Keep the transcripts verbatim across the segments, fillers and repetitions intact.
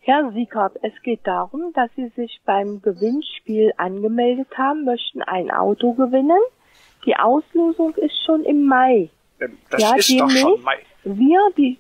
Herr Siekert, es geht darum, dass Sie sich beim Gewinnspiel angemeldet haben, möchten ein Auto gewinnen. Die Auslosung ist schon im Mai. Das ja, ist doch schon Mai. Wir, die,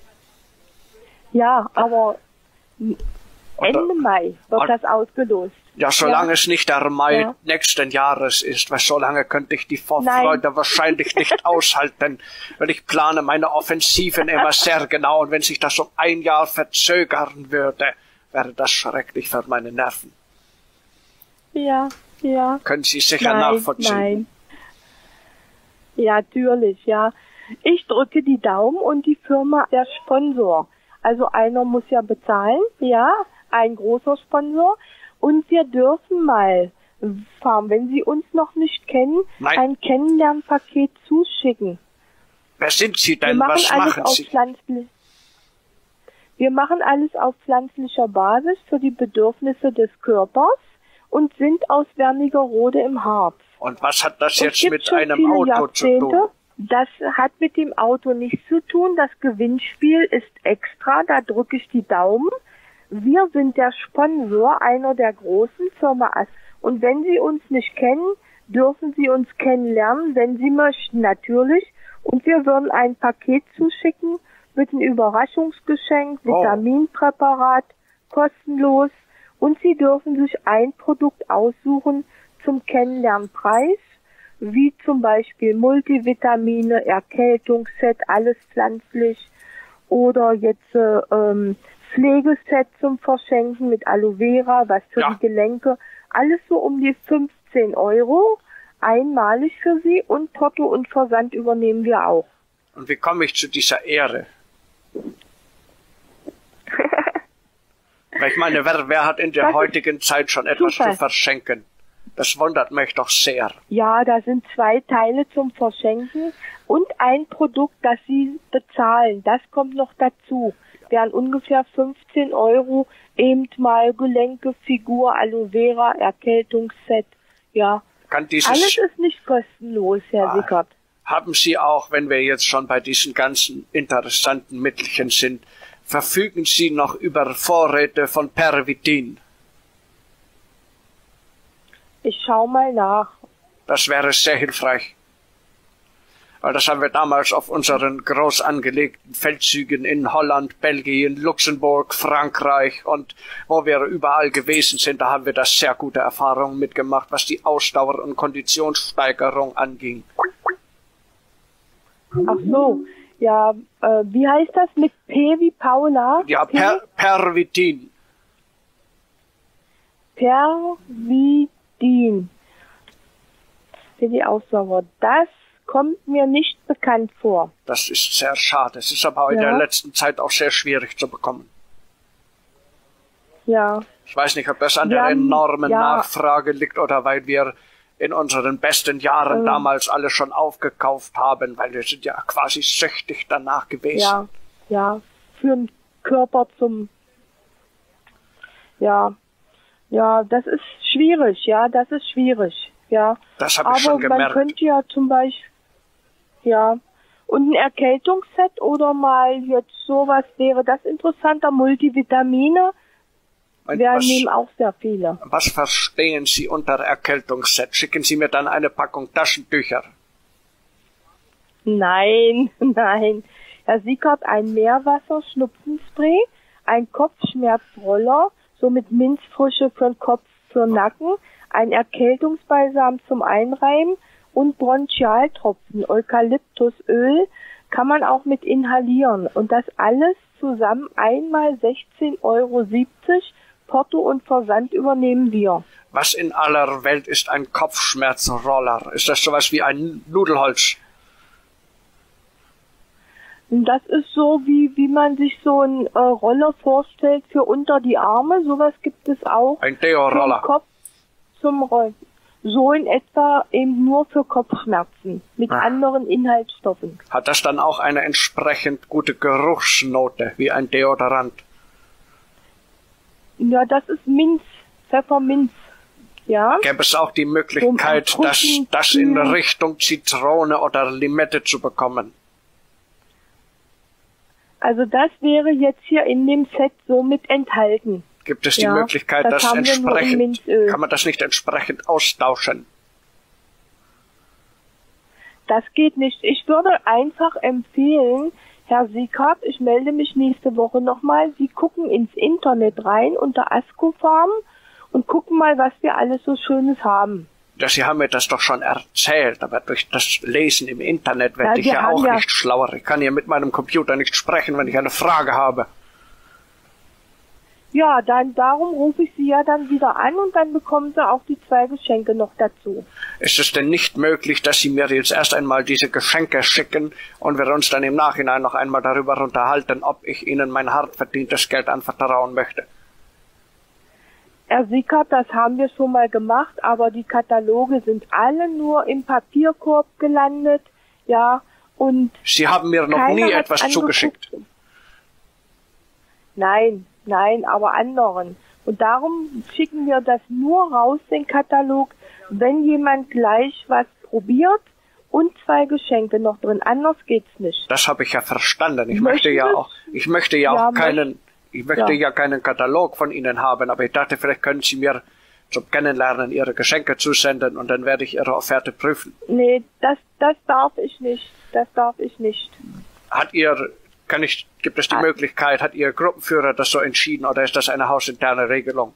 ja, aber Ende und, Mai wird und, das ausgelost. Ja, solange ja. es nicht der Mai ja. nächsten Jahres ist, weil so lange könnte ich die Vorfreude Nein. wahrscheinlich nicht aushalten, weil ich plane meine Offensiven immer sehr genau und wenn sich das um ein Jahr verzögern würde, wäre das schrecklich für meine Nerven. Ja, ja. Können Sie sicher nein, nachvollziehen? Nein. Ja, natürlich, ja. Ich drücke die Daumen und die Firma, der Sponsor. Also einer muss ja bezahlen, ja, ein großer Sponsor. Und wir dürfen mal, wenn Sie uns noch nicht kennen, Nein. ein Kennenlernpaket zuschicken. Wer sind Sie denn? Wir machen Was alles machen auf Sie? Pflanzli- wir machen alles auf pflanzlicher Basis für die Bedürfnisse des Körpers und sind aus Wernigerode im Harz. Und was hat das Und jetzt gibt mit schon einem viele Auto Jahrzehnte. zu tun? Das hat mit dem Auto nichts zu tun. Das Gewinnspiel ist extra, da drücke ich die Daumen. Wir sind der Sponsor einer der großen Firma As. Und wenn Sie uns nicht kennen, dürfen Sie uns kennenlernen, wenn Sie möchten, natürlich. Und wir würden ein Paket zuschicken mit einem Überraschungsgeschenk, Oh. Vitaminpräparat, kostenlos. Und Sie dürfen sich ein Produkt aussuchen zum Kennenlernpreis, wie zum Beispiel Multivitamine, Erkältungsset, alles pflanzlich. Oder jetzt äh, ähm, Pflegeset zum Verschenken mit Aloe Vera, was für ja. die Gelenke. Alles so um die fünfzehn Euro, einmalig für Sie und Porto und Versand übernehmen wir auch. Und wie komme ich zu dieser Ehre? Weil ich meine, wer, wer hat in der das heutigen Zeit schon etwas super. zu verschenken? Das wundert mich doch sehr. Ja, da sind zwei Teile zum Verschenken und ein Produkt, das Sie bezahlen. Das kommt noch dazu. Wären ungefähr fünfzehn Euro, eben mal Gelenke, Figur, Aloe Vera, Erkältungsset, ja. Kann dieses, Alles ist nicht kostenlos, Herr ah, Sickert. Haben Sie auch, wenn wir jetzt schon bei diesen ganzen interessanten Mittelchen sind, verfügen Sie noch über Vorräte von Pervitin? Ich schau mal nach. Das wäre sehr hilfreich. Weil das haben wir damals auf unseren groß angelegten Feldzügen in Holland, Belgien, Luxemburg, Frankreich und wo wir überall gewesen sind, da haben wir da sehr gute Erfahrungen mitgemacht, was die Ausdauer und Konditionssteigerung anging. Ach so, ja, äh, wie heißt das mit P wie Paula? Ja, P? per, Pervitin. Pervidin. Für die Ausdauer. Das kommt mir nicht bekannt vor. Das ist sehr schade. Es ist aber in Ja. der letzten Zeit auch sehr schwierig zu bekommen. Ja. Ich weiß nicht, ob das an Wir der haben- enormen ja. Nachfrage liegt oder weil wir in unseren besten Jahren Ähm. damals alle schon aufgekauft haben, weil wir sind ja quasi süchtig danach gewesen. Ja, ja, für den Körper zum, ja, ja, das ist schwierig, ja, das ist schwierig, ja. Das habe ich Aber schon gemerkt. man könnte ja zum Beispiel, ja, und ein Erkältungsset oder mal jetzt sowas, wäre das interessanter, Multivitamine, Und wir was, nehmen auch sehr viele. was verstehen Sie unter Erkältungsset? Schicken Sie mir dann eine Packung Taschentücher. Nein, nein. Herr Sickert, ein Meerwasser-Schnupfenspray, ein Kopfschmerzroller, so mit Minzfrische für den Kopf, für den Nacken, ein Erkältungsbalsam zum Einreiben und Bronchialtropfen, Eukalyptusöl, kann man auch mit inhalieren. Und das alles zusammen einmal sechzehn Euro siebzig, Porto und Versand übernehmen wir. Was in aller Welt ist ein Kopfschmerzroller? Ist das sowas wie ein Nudelholz? Und das ist so, wie, wie man sich so einen äh, Roller vorstellt für unter die Arme. Sowas gibt es auch. Ein Deo-Roller. Vom Kopf zum Rollen. So in etwa eben nur für Kopfschmerzen mit Ah. anderen Inhaltsstoffen. Hat das dann auch eine entsprechend gute Geruchsnote wie ein Deodorant? Ja, das ist Minz, Pfefferminz. Ja, Gäbe es auch die Möglichkeit, So ein das, frischen das in Kühl- Richtung Zitrone oder Limette zu bekommen? Also das wäre jetzt hier in dem Set so mit enthalten. Gibt es die ja, Möglichkeit, das das entsprechend, kann man das nicht entsprechend austauschen? Das geht nicht. Ich würde einfach empfehlen, Herr Siekert, ich melde mich nächste Woche nochmal. Sie gucken ins Internet rein unter Ascofarm und gucken mal, was wir alles so Schönes haben. Ja, Sie haben mir das doch schon erzählt, aber durch das Lesen im Internet werde ja, ich ja auch ja nicht schlauer. Ich kann ja mit meinem Computer nicht sprechen, wenn ich eine Frage habe. Ja, dann darum rufe ich Sie ja dann wieder an und dann bekommen Sie auch die zwei Geschenke noch dazu. Ist es denn nicht möglich, dass Sie mir jetzt erst einmal diese Geschenke schicken und wir uns dann im Nachhinein noch einmal darüber unterhalten, ob ich Ihnen mein hart verdientes Geld anvertrauen möchte? Herr Siekert, das haben wir schon mal gemacht, aber die Kataloge sind alle nur im Papierkorb gelandet, ja, und... Sie haben mir noch nie etwas angeguckt. Zugeschickt. Nein, nein, aber anderen. Und darum schicken wir das nur raus, den Katalog, wenn jemand gleich was probiert und zwei Geschenke noch drin. Anders geht's nicht. Das habe ich ja verstanden. Ich möchte ja auch, ich möchte ja, ja auch keinen... Ich möchte ja. ja keinen Katalog von Ihnen haben, aber ich dachte, vielleicht können Sie mir zum Kennenlernen Ihre Geschenke zusenden und dann werde ich Ihre Offerte prüfen. Nee, das, das darf ich nicht. Das darf ich nicht. Hat Ihr, kann ich, gibt es die ah. Möglichkeit, hat Ihr Gruppenführer das so entschieden oder ist das eine hausinterne Regelung?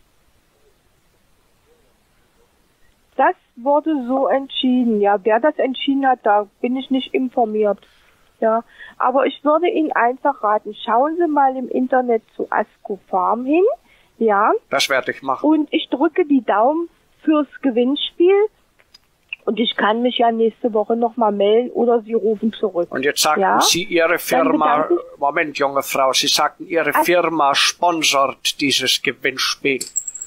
Das wurde so entschieden, ja. Wer das entschieden hat, da bin ich nicht informiert. Ja, aber ich würde Ihnen einfach raten, schauen Sie mal im Internet zu Ascofarm hin, ja. Das werde ich machen. Und ich drücke die Daumen fürs Gewinnspiel und ich kann mich ja nächste Woche nochmal melden oder Sie rufen zurück. Und jetzt sagten ja? Sie, Ihre Firma, Moment, junge Frau, Sie sagten, Ihre As Firma sponsort dieses Gewinnspiel.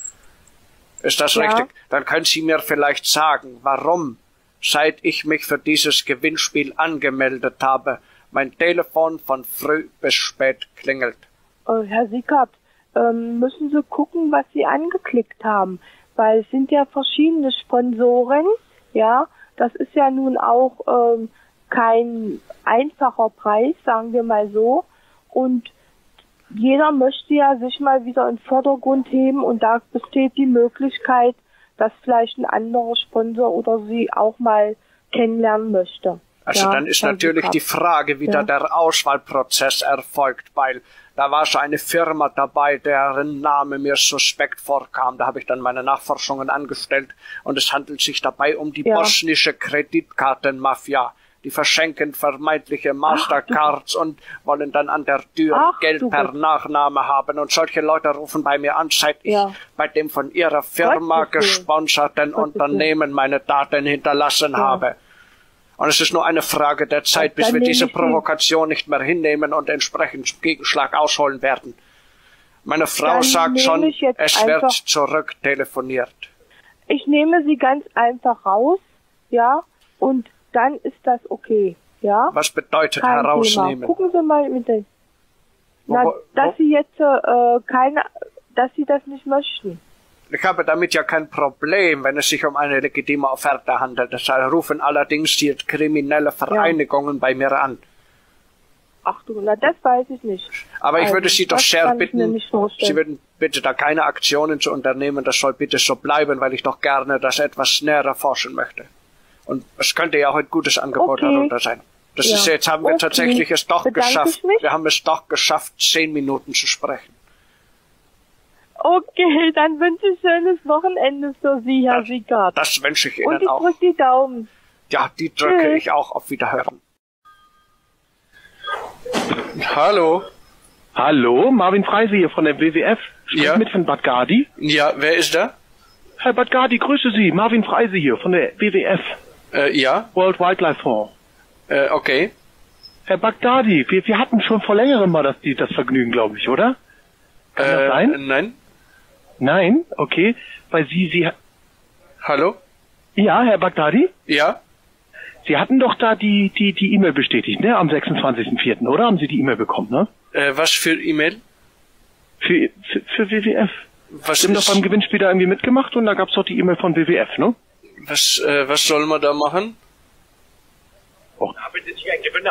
Ist das ja. richtig? Dann können Sie mir vielleicht sagen, warum, seit ich mich für dieses Gewinnspiel angemeldet habe, mein Telefon von früh bis spät klingelt. Oh, Herr Siekert, ähm, müssen Sie gucken, was Sie angeklickt haben, weil es sind ja verschiedene Sponsoren, ja, das ist ja nun auch ähm, kein einfacher Preis, sagen wir mal so, und jeder möchte ja sich mal wieder in den Vordergrund heben und da besteht die Möglichkeit, dass vielleicht ein anderer Sponsor oder Sie auch mal kennenlernen möchte. Also ja, dann ist natürlich die Frage, wie ja. da der Auswahlprozess erfolgt, weil da war so eine Firma dabei, deren Name mir suspekt vorkam. Da habe ich dann meine Nachforschungen angestellt und es handelt sich dabei um die ja. bosnische Kreditkartenmafia. Die verschenken vermeintliche Mastercards Ach, und wollen dann an der Tür Ach, Geld per Gott. Nachname haben. Und solche Leute rufen bei mir an, seit ich ja. bei dem von ihrer Firma Gott gesponserten Gott Unternehmen meine Daten hinterlassen ja. habe. Und es ist nur eine Frage der Zeit, bis wir diese Provokation nicht mehr hinnehmen und entsprechend Gegenschlag ausholen werden. Meine Frau dann sagt schon, es wird zurück telefoniert. Ich nehme sie ganz einfach raus, ja, und dann ist das okay, ja. Was bedeutet Kein herausnehmen? Thema. Gucken Sie mal mit den, na, wo, wo, dass Sie jetzt äh, keine, dass Sie das nicht möchten. Ich habe damit ja kein Problem, wenn es sich um eine legitime Offerte handelt. Deshalb rufen allerdings die kriminelle Vereinigungen ja. bei mir an. Ach du, na das weiß ich nicht. Aber ich also, würde Sie doch sehr bitten, Sie würden bitte da keine Aktionen zu unternehmen. Das soll bitte so bleiben, weil ich doch gerne das etwas näher erforschen möchte. Und es könnte ja auch ein gutes Angebot okay. darunter sein. Das ja. ist jetzt haben wir okay. tatsächlich es doch Bedanke geschafft. Wir haben es doch geschafft, zehn Minuten zu sprechen. Okay, dann wünsche ich schönes Wochenende für Sie, Herr Siekert. Das wünsche ich Ihnen Und ich auch. Und ich drücke die Daumen. Ja, die drücke Tschüss. Ich auch. Auf Wiederhören. Hallo. Hallo, Marvin Freise hier von der W W F. Spricht ja. mit von Bad Gadi. Ja, wer ist da? Herr Bad Gadi, grüße Sie. Marvin Freise hier von der W W F. Äh, ja. World Wildlife Fonds. Äh, okay. Herr Bagdadi, wir, wir hatten schon vor längerem mal das, das Vergnügen, glaube ich, oder? Kann äh, das sein? Nein. Nein? Okay. Weil Sie, Sie... Hallo? Ja, Herr Bagdadi? Ja? Sie hatten doch da die die die E-Mail bestätigt, ne? Am sechsundzwanzigsten vierten oder? Haben Sie die E-Mail bekommen, ne? Äh, was für E-Mail? Für, für, für W W F. Was Sie haben doch beim Gewinnspiel da irgendwie mitgemacht und da gab's doch die E-Mail von W W F, ne? Was, äh, was soll man da machen? Oh. Haben Sie sich ein Gewinner habt?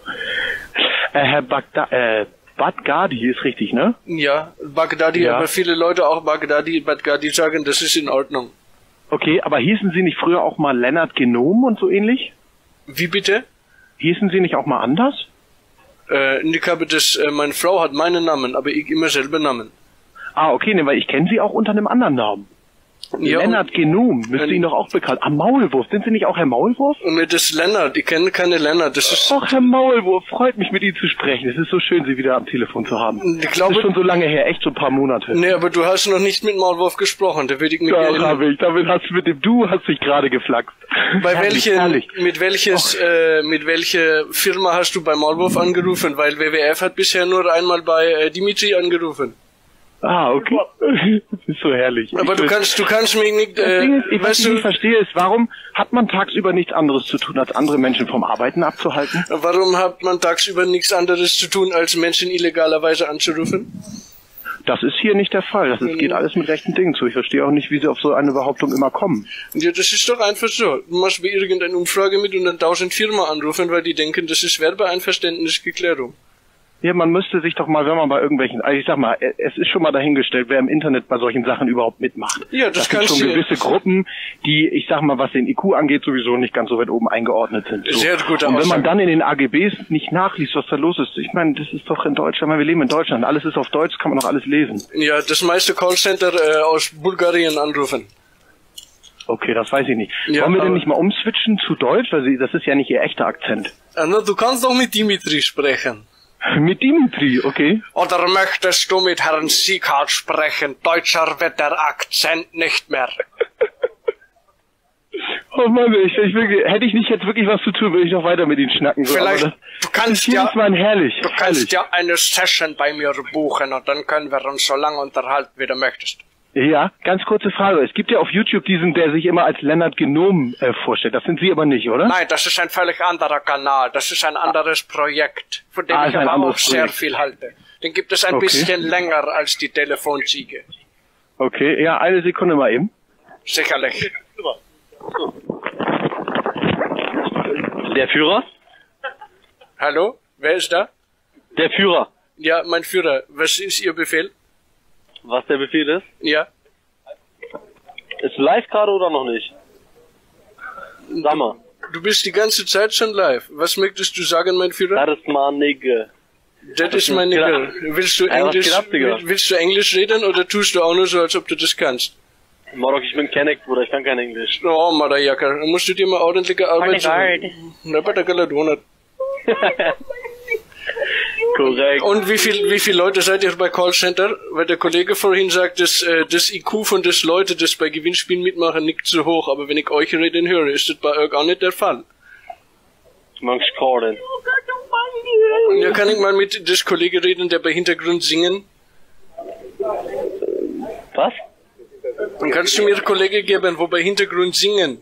Äh, Herr Bagda äh, Bagdadi ist richtig, ne? Ja, Bagdadi, Ja. aber viele Leute auch Bagdadi, Bagdadi sagen, das ist in Ordnung. Okay, aber hießen Sie nicht früher auch mal Lennart Genom und so ähnlich? Wie bitte? Hießen Sie nicht auch mal anders? Äh, ich habe das, äh, meine Frau hat meinen Namen, aber ich immer selber Namen. Ah, okay, ne, weil ich kenne Sie auch unter einem anderen Namen. Ja, Lennart Genom, müsste Ähm, Ihnen doch auch bekannt. Ah, Maulwurf, sind Sie nicht auch Herr Maulwurf? Und das ist Lennart, ich kenne keine Lennart, das ist, Ach, Herr Maulwurf, freut mich mit Ihnen zu sprechen. Es ist so schön, Sie wieder am Telefon zu haben. ich Das glaube, ist schon so lange her, echt so ein paar Monate. nee, aber du hast noch nicht mit Maulwurf gesprochen, da würde ich mich Da erinnern. habe ich, damit hast du mit dem Du hast dich gerade geflaxt. Bei Herrlich, welchen, herrlich. mit welches, äh, mit welcher Firma hast du bei Maulwurf angerufen? Weil W W F hat bisher nur einmal bei äh, Dimitri angerufen. Ah, okay. Das ist so herrlich. Aber Ich du will- kannst, du kannst mich nicht, Das äh, Ding ist, ich, was weißt ich nicht du, verstehe, ist, warum hat man tagsüber nichts anderes zu tun, als andere Menschen vom Arbeiten abzuhalten? warum hat man tagsüber nichts anderes zu tun, als Menschen illegalerweise anzurufen? Das ist hier nicht der Fall. Das ist, geht alles mit rechten Dingen zu. Ich verstehe auch nicht, wie Sie auf so eine Behauptung immer kommen. Ja, das ist doch einfach so. Du machst bei irgendeiner Umfrage mit und dann tausend Firmen anrufen, weil die denken, das ist Werbeeinverständnisgeklärung. Ja, man müsste sich doch mal, wenn man bei irgendwelchen, also ich sag mal, es ist schon mal dahingestellt, wer im Internet bei solchen Sachen überhaupt mitmacht. Ja, das das sind kannst schon du- gewisse Gruppen, die, ich sag mal, was den I Q angeht, sowieso nicht ganz so weit oben eingeordnet sind. So. Sehr gute Und wenn Aussage. man dann in den A G Bs nicht nachliest, was da los ist, ich meine, das ist doch in Deutschland, wir leben in Deutschland, alles ist auf Deutsch, kann man doch alles lesen. Ja, das meiste Callcenter äh, aus Bulgarien anrufen. Okay, das weiß ich nicht. Ja, Wollen wir denn aber- nicht mal umswitchen zu Deutsch? Weil Sie, das ist ja nicht Ihr echter Akzent. Anna, du kannst doch mit Dimitri sprechen. Mit Dimitri, okay. Oder möchtest du mit Herrn Sieghardt sprechen? Deutscher wird der Akzent nicht mehr. Oh Mann, ich, ich will, hätte ich nicht jetzt wirklich was zu tun, würde ich noch weiter mit Ihnen schnacken. So. Vielleicht, Aber das, du kannst hier ja, ist man herrlich. du kannst herrlich. ja eine Session bei mir buchen und dann können wir uns so lange unterhalten, wie du möchtest. Ja, ganz kurze Frage. Es gibt ja auf YouTube diesen, der sich immer als Lennart Genom äh, vorstellt. Das sind Sie aber nicht, oder? Nein, das ist ein völlig anderer Kanal. Das ist ein anderes Projekt, von dem Ah, ich ist ein aber auch anderes sehr Projekt. viel halte. Den gibt es ein Okay. bisschen länger als die Telefonziege. Okay, ja, eine Sekunde mal eben. Sicherlich. Der Führer? Hallo? Wer ist da? Der Führer. Ja, mein Führer. Was ist Ihr Befehl? Was der Befehl ist? Ja. Ist live gerade oder noch nicht? Sag mal. Du bist die ganze Zeit schon live. Was möchtest du sagen, mein Führer? Das ist mal Nigge. Das ist mein Nickel. Willst du Ey, was Englisch, geht ab, Digga? will- willst du Englisch reden oder tust du auch nur so, als ob du das kannst? Marok, ich bin Kenneck, Bruder, ich kann kein Englisch. Oh, Marajaka, dann musst du dir mal ordentliche Arbeit suchen. Na, bei der Galadonat. Korrekt. Und wie viel, wie viele Leute seid ihr bei Callcenter? Weil der Kollege vorhin sagt, dass äh, das I Q von des Leute, das bei Gewinnspielen mitmachen, nicht so hoch. Aber wenn ich euch reden höre, ist das bei euch auch nicht der Fall. Manch Corden. Und ja, kann ich mal mit des Kollegen reden, der bei Hintergrund singen? Was? Dann kannst du mir einen Kollege geben, wo bei Hintergrund singen.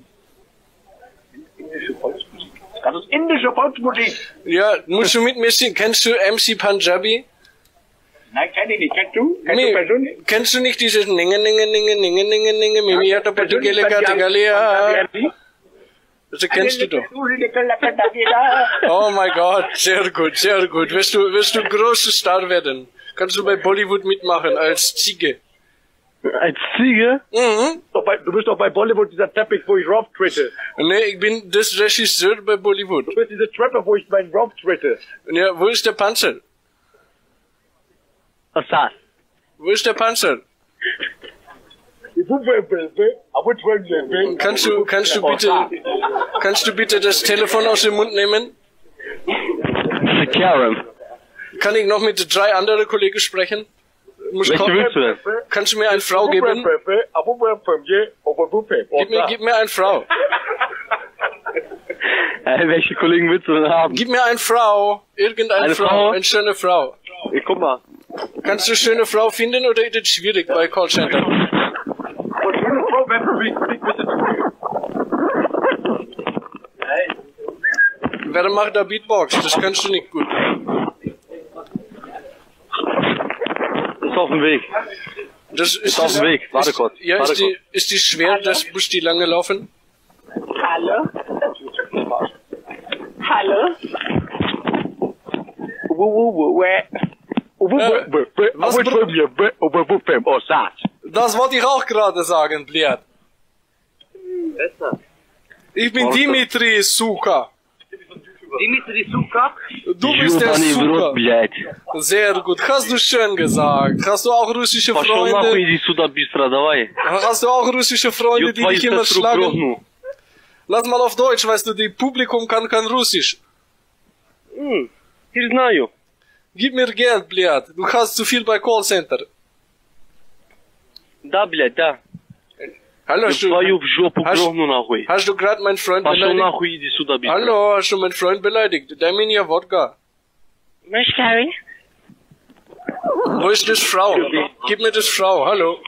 Das ist indische Volksmusik. Ja, musst du mit mir singen? Kennst du M C Punjabi? Nein, kenn ich nicht. Kennst du? Kennst Nee, du persönlich? kennst du nicht dieses Ninge, Ninge, Ninge, Ninge, Ninge, Ninge, Mimi hat aber die Gele Galia? Das kennst du doch. Oh mein Gott, sehr gut, sehr gut. Wirst du, wirst du großer Star werden? Kannst du bei Bollywood mitmachen als Ziege? Als Ziege? Mhm. Doch bei- Du bist doch bei Bollywood dieser Teppich, wo ich Rob tritte. Nee, ich bin das Regisseur bei Bollywood. Du bist diese Treppe, wo ich meinen Rob tritte. Ja, wo ist der Panzer? Was ist das? Wo ist der Panzer? Kannst du, kannst du bitte, kannst du bitte das Telefon aus dem Mund nehmen? Karen. Kann ich noch mit drei anderen Kollegen sprechen? Muss Welche kommen. willst du denn? Kannst du mir eine Frau geben? Gib mir, gib mir eine Frau. Äh, welche Kollegen willst du denn haben? Gib mir eine Frau. Irgendeine Eine Frau. Frau? Eine schöne Frau. Ich guck mal. Kannst du eine schöne Frau finden oder ist das schwierig bei Callcenter? Wer macht da Beatbox? Das kannst du nicht gut. Ist auf dem Weg. Das ist, Ist auf dem Weg. Warte ist, kurz. Ja, Warte ist die, ist die schwer, das muss die lange laufen? Hallo? Hallo? Das wollte ich auch gerade sagen, Bliat. Ich bin Dimitri Suka. Dimitri Suka? Du bist der Suka. Sehr gut. Hast du schön gesagt. Hast du auch russische Freunde? Hast du auch russische Freunde, die dich immer schlagen? Lass mal auf Deutsch, weißt du, die Publikum kann kein Russisch. Hm, ich знаю. Gib mir Geld, Bliat. Du hast zu viel bei Callcenter. Да, блядь, да. Hallo, hast du, Твою в жопу hast, грохну нахуй. hast du gerade meinen Freund Пошел beleidigt? нахуй, иди сюда, быстро. Hallo, hast du meinen Freund beleidigt? Дай mir ja Wodka. Sorry. Wo ist das Frau? Gib mir das Frau, hallo.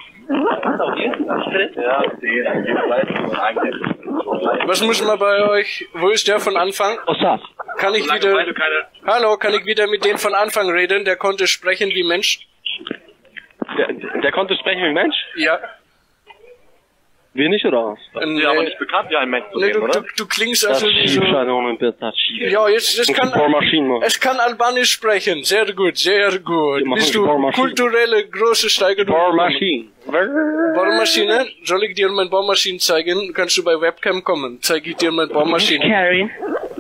Was muss man bei euch? Wo ist der von Anfang? Kann ich wieder... Hallo, kann ich wieder mit dem von Anfang reden? Der konnte sprechen wie Mensch. Der, der konnte sprechen wie Mensch? Ja. Wir nicht, oder was? Das ist ja aber nicht bekannt wie ein Mensch zu Nee, sehen, du, oder? du, du klingst also wie so... Ja, Ja, jetzt, das kann... Es kann Albanisch sprechen. Sehr gut, sehr gut. Bist du kulturelle große Steigerung? Bohrmaschine. Bohrmaschine? Soll ich dir meine Bohrmaschine zeigen? Kannst du bei Webcam kommen? Zeige ich dir meine Bohrmaschine. Karin.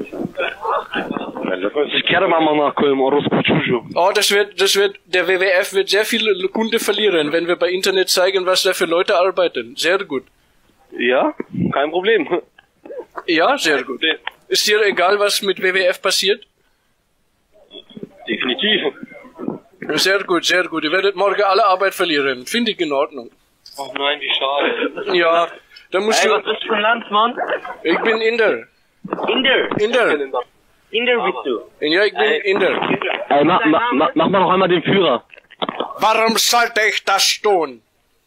Oh, das wird, das wird, der W W F wird sehr viele Kunden verlieren, wenn wir bei Internet zeigen, was da für Leute arbeiten. Sehr gut. Ja, kein Problem. Ja, sehr gut. Ist dir egal, was mit W W F passiert? Definitiv. Sehr gut, sehr gut. Ihr werdet morgen alle Arbeit verlieren. Finde ich in Ordnung. Oh nein, wie schade. Ja, dann musst Hey, du... was bist du für ein Landsmann? Ich bin Inder. Inder. Inder. Inder bist du. Ja, ich bin Inder. Ey, mach, mach, mach, mach mal noch einmal den Führer. Warum sollte ich das tun?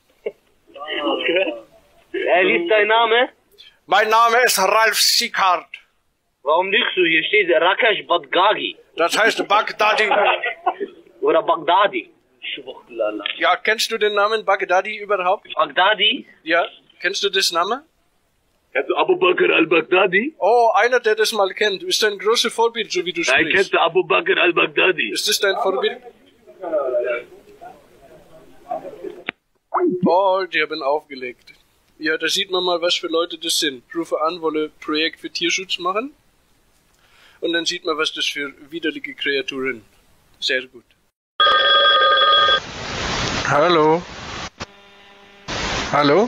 Hey, wie ist dein Name? Mein Name ist Ralf Sikart. Warum liegst du? Hier steht Rakesh Badgagi. Das heißt Bagdadi. Oder Bagdadi. Ja, kennst du den Namen Bagdadi überhaupt? Bagdadi? Ja, kennst du das Namen? Kennst du Abu Bakr al-Baghdadi? Oh, einer, der das mal kennt. Ist ein großes Vorbild, so wie du Nein, sprichst. kennst du Abu Bakr al-Baghdadi? Ist das dein Vorbild? Oh, die haben aufgelegt. Ja, da sieht man mal, was für Leute das sind. Rufe an, wolle Projekt für Tierschutz machen. Und dann sieht man, was das für widerliche Kreaturen. Sehr gut. Hallo? Hallo?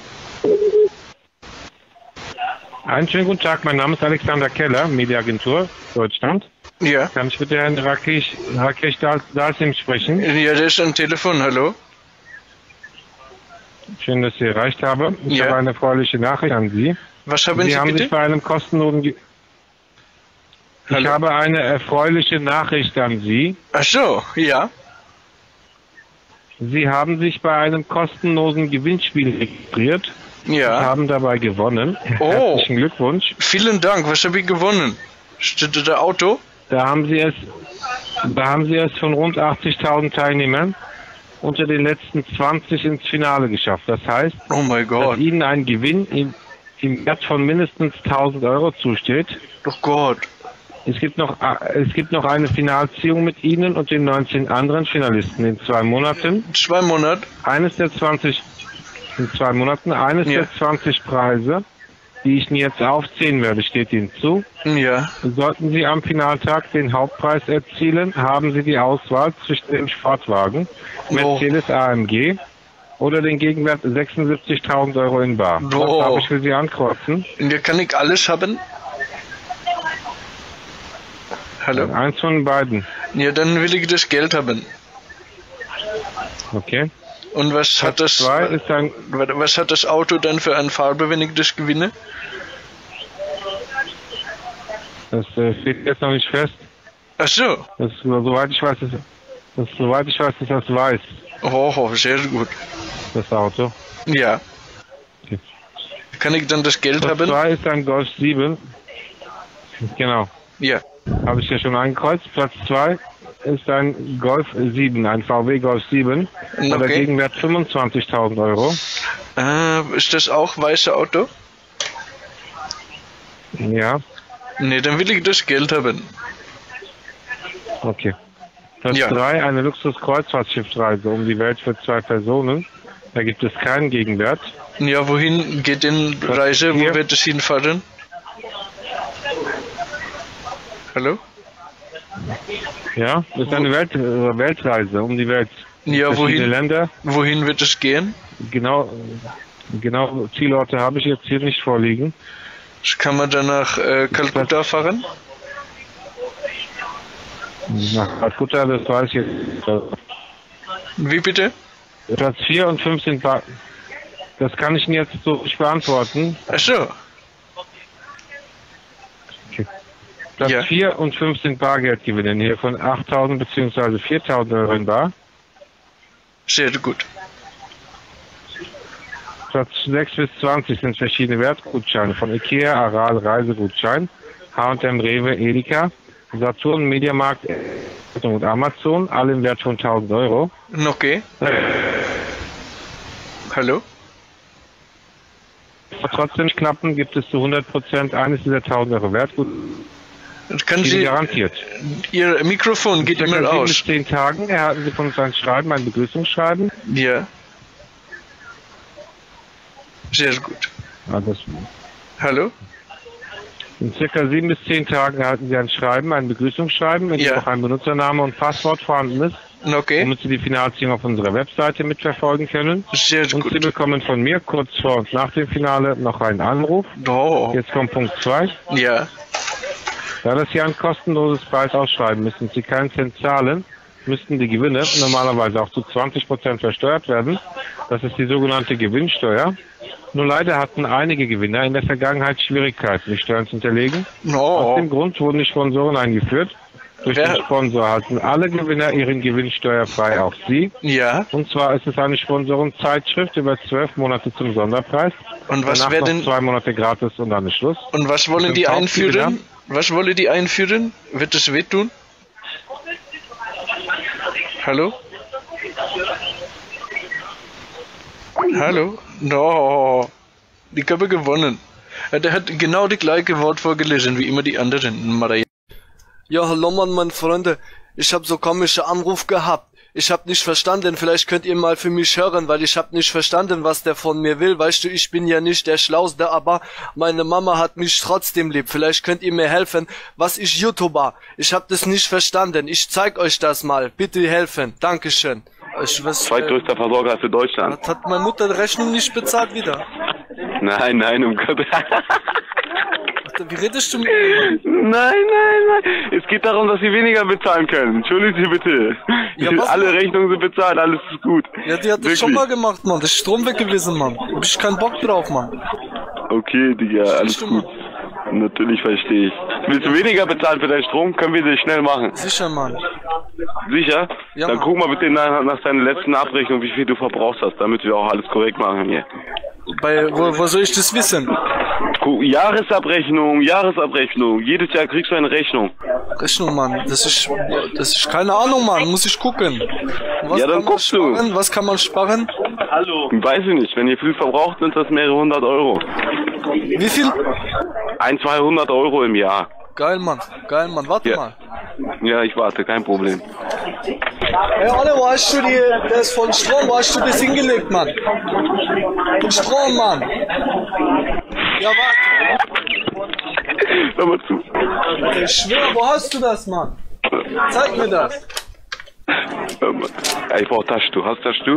Einen schönen guten Tag, mein Name ist Alexander Keller, Mediaagentur Deutschland. Ja. Kann ich mit Herrn Rakesh, Rakesh Dalsim sprechen? Ja, der ist am Telefon, hallo? Schön, dass ich Sie erreicht habe. Ich Ja. habe eine erfreuliche Nachricht an Sie. Was haben Sie Sie haben bitte? sich bei einem kostenlosen... Ge ich Hallo? habe eine erfreuliche Nachricht an Sie. Ach so, ja. Sie haben sich bei einem kostenlosen Gewinnspiel registriert und Ja. haben dabei gewonnen. Oh. Herzlichen Glückwunsch. Vielen Dank, was habe ich gewonnen? Steht da Auto? Da haben Sie es, da haben Sie es von rund achtzigtausend Teilnehmern unter den letzten zwanzig ins Finale geschafft. Das heißt, Oh mein Gott. dass Ihnen ein Gewinn im, im Wert von mindestens tausend Euro zusteht. Oh Gott. Es gibt noch, es gibt noch eine Finalziehung mit Ihnen und den neunzehn anderen Finalisten in zwei Monaten. Zwei Monate? Eines der zwanzig, in zwei Monaten, eines Ja. der zwanzig Preise, die ich Ihnen jetzt aufzählen werde, steht Ihnen zu. Ja. Sollten Sie am Finaltag den Hauptpreis erzielen, haben Sie die Auswahl zwischen dem Sportwagen Mercedes A M G oder den Gegenwert sechsundsiebzigtausend Euro in bar. Oh. Was darf ich für Sie ankreuzen? Und da kann ich alles haben? Hallo? Eins von beiden. Ja, dann will ich das Geld haben. Okay. Und was hat das, Zwei ist ein, was hat das Auto dann für eine Farbe, wenn ich das gewinne? das äh, steht jetzt noch nicht fest. Ach so. Das, soweit ich weiß, ist, das, soweit ich weiß, ist das weiß, Oh, sehr gut. das Auto. Ja. Okay. Kann ich dann das Geld Platz haben? zwei ist ein Golf sieben. Genau. Ja. Habe ich ja schon angekreuzt. Platz zwei ist ein Golf sieben, ein V W Golf sieben. Und der Okay. Gegenwert fünfundzwanzigtausend Euro. Äh, ist das auch weiße Auto? Ja, Nee, dann will ich das Geld haben. okay. Platz Ja. drei, eine Luxus-Kreuzfahrtschiffreise um die Welt für zwei Personen. Da gibt es keinen Gegenwert. Ja, wohin geht denn Reise? Wo Hier. wird es hinfahren? Hallo? Ja, das ist eine Welt, äh, Weltreise um die Welt. Ja, Verschiedene wohin? Länder. Wohin wird es gehen? Genau, genau Zielorte habe ich jetzt hier nicht vorliegen. Kann man dann nach äh, Kalkutta fahren? Nach Kalkutta, das weiß ich jetzt. Wie bitte? Platz vier und fünf sind Bar. Das kann ich Ihnen jetzt so nicht beantworten. Ach so. Okay. Platz Ja. vier und fünf sind Bargeldgewinne hier von achttausend bzw. viertausend Euro in Bar. Sehr gut. Platz sechs bis zwanzig sind verschiedene Wertgutscheine von Ikea, Aral, Reisegutschein, H und M, Rewe, Edeka, Saturn, Mediamarkt und Amazon, alle im Wert von tausend Euro. Okay. Hallo? Aber trotzdem knappen gibt es zu hundert Prozent eines dieser tausend Euro Wertgutscheine. Kann Sie, garantiert. Ihr Mikrofon geht In immer circa sieben aus. bis zehn Tagen erhalten Sie von uns ein Schreiben, ein Begrüßungsschreiben. Ja. Sehr gut. Ja, das Hallo? In circa sieben bis zehn Tagen erhalten Sie ein Schreiben, ein Begrüßungsschreiben, in dem Ja. auch ein Benutzername und Passwort vorhanden ist, Okay. damit Sie die Finalziehung auf unserer Webseite mitverfolgen können. Sehr Und Sie gut. bekommen von mir kurz vor und nach dem Finale noch einen Anruf. Oh. Jetzt kommt Punkt zwei. Ja. Da das hier ein kostenloses Preisausschreiben müssen Sie keinen Cent zahlen, müssten die Gewinne normalerweise auch zu zwanzig Prozent versteuert werden. Das ist die sogenannte Gewinnsteuer. Nur leider hatten einige Gewinner in der Vergangenheit Schwierigkeiten, die Steuern zu hinterlegen. Aus Oh. dem Grund wurden die Sponsoren eingeführt. Durch Wer- den Sponsor erhalten alle Gewinner ihren Gewinn steuerfrei, auch Sie. Ja. Und zwar ist es eine Sponsorenzeitschrift über zwölf Monate zum Sonderpreis. Und was Danach wäre noch denn zwei Monate gratis und dann ist Schluss. und was wollen Mit die dem einführen? Hauptgewinner? Was wollen die einführen? Wird es wehtun? Hallo? Hallo? No. Die Köppe gewonnen. Ja, der hat genau die gleiche Wort vorgelesen wie immer die anderen. Maria. Ja, hallo Mann, meine Freunde. Ich hab so komische Anruf gehabt. Ich hab nicht verstanden, vielleicht könnt ihr mal für mich hören, weil ich hab nicht verstanden, was der von mir will. Weißt du, ich bin ja nicht der Schlauste, aber meine Mama hat mich trotzdem lieb. Vielleicht könnt ihr mir helfen. Was ist YouTuber? Ich hab das nicht verstanden. Ich zeig euch das mal. Bitte helfen. Dankeschön. Ich weiß, Zweitgrößter Versorger für Deutschland. äh, hat meine Mutter die Rechnung nicht bezahlt wieder? Nein, nein, um Gottes Wie redest du mit Nein, nein, nein. Es geht darum, dass Sie weniger bezahlen können. Entschuldigen Sie bitte. Ja, was- Alle Rechnungen sind bezahlt, alles ist gut. Ja, die hat das Wirklich. schon mal gemacht, Mann. Das ist Strom weg gewesen, Mann. Hab ich keinen Bock drauf, Mann. Okay, Digga, alles gut. Natürlich verstehe ich. Willst du weniger bezahlen für deinen Strom? Können wir das schnell machen. Sicher, Mann. Sicher? Ja, Dann Mann. guck mal bitte nach, nach deiner letzten Abrechnung, wie viel du verbraucht hast, damit wir auch alles korrekt machen hier. Bei, wo, wo soll ich das wissen? Guck, Jahresabrechnung, Jahresabrechnung. Jedes Jahr kriegst du eine Rechnung. Rechnung, Mann. Das ist, das ist keine Ahnung, Mann. Muss ich gucken. Was Ja, dann kann man guckst du. sparen? Was kann man sparen? Hallo. Weiß ich nicht. Wenn ihr viel verbraucht, sind das mehrere hundert Euro. Wie viel? Ein, zweihundert Euro im Jahr. Geil, Mann. Geil, Mann. Warte Ja. mal. Ja, ich warte, kein Problem. Hey, Alle, wo hast du die, das von Strom, wo hast du das hingelegt, Mann? Von Strom, Mann. Ja, warte. Hör mal zu. Ich schwör, wo hast du das, Mann? Zeig mir das. Hör mal. Ja, ich brauch Taschentuch. Hast du Taschentuch?